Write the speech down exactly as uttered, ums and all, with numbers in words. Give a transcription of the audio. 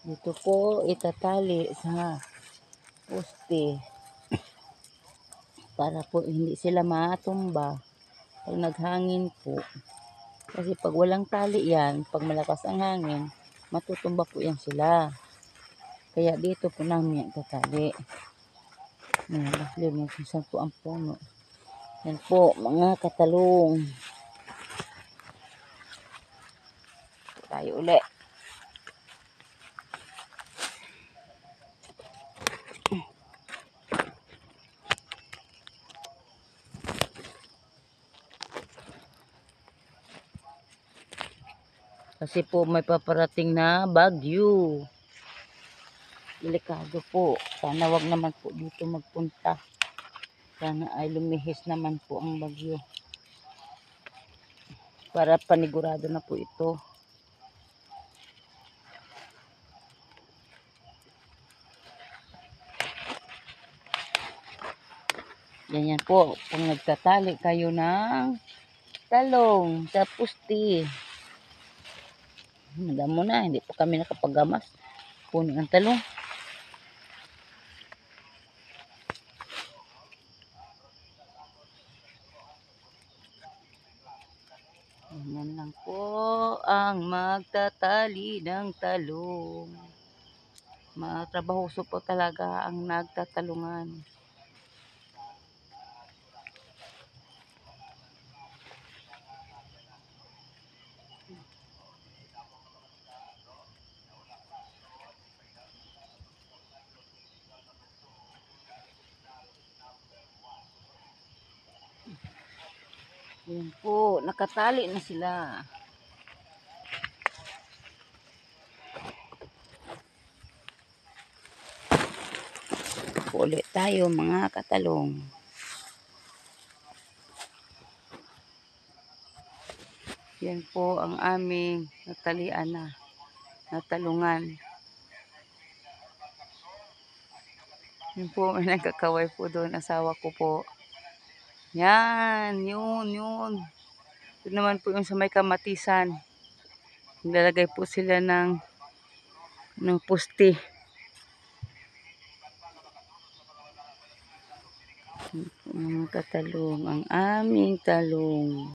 Dito po itatali sa poste para po hindi sila matumba pag naghangin po. Kasi pag walang tali yan, pag malakas ang hangin, matutumba po yan sila. Kaya dito po namin itatali. Yan, bakit mo kung saan po ang puno. Yan po, mga katalong. Tayo uli. Kasi po may paparating na bagyo. Delikado po. Sana wag naman po dito magpunta. Sana ay lumihis naman po ang bagyo. Para panigurado na po ito. Ganyan po. Kung nagtatali kayo ng talong sa pusti. Madam mo na. Hindi po kami nakapagamas. Puno ng talong. Ganyan lang po ang magtatali ng talong. Matrabahoso po talaga ang nagtatalungan. Yan po, nakatali na sila. Ulit tayo mga katalong. Yan po ang aming natalian na natalungan. Yan po, may nagkakaway po doon. Asawa ko po. Yan, yun, yun. Ito naman po yung sa may kamatisan. Nilalagay po sila ng, ng pusti. Mga katalong, ang aming talong.